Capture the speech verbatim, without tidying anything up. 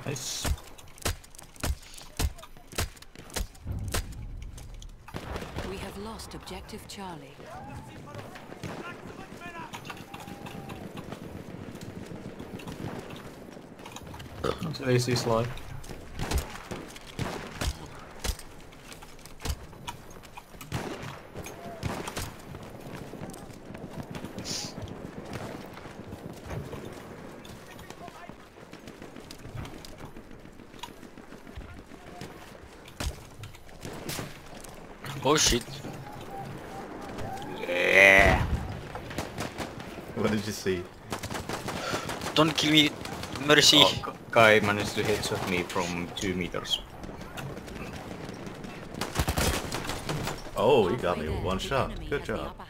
Nice. We have lost objective Charlie. That's an A C slide. Oh shit. Yeah. What did you see? Don't kill me. Mercy. Oh, guy managed to headshot me from two meters. Oh, he got me with one shot. Good job.